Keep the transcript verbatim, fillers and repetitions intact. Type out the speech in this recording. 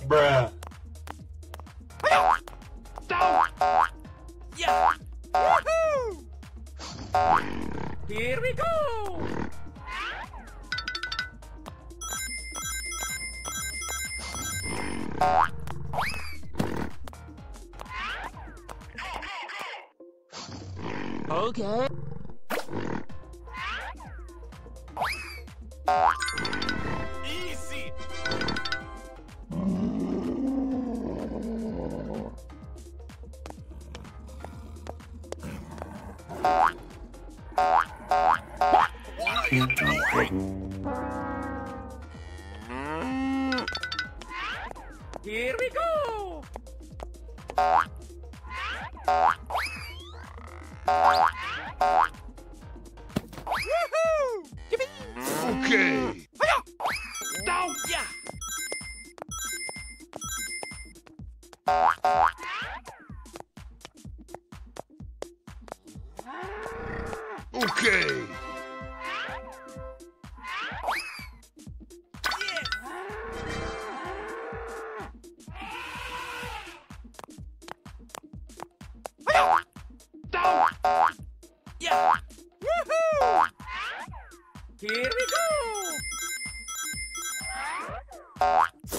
Bruh. Yeah. Woohoo! Here we go. Okay. Easy. Here we go. Woohoo! Yippee! Okay. Down! Yeah! Okay. Down! Yeah! Woohoo! Here we go!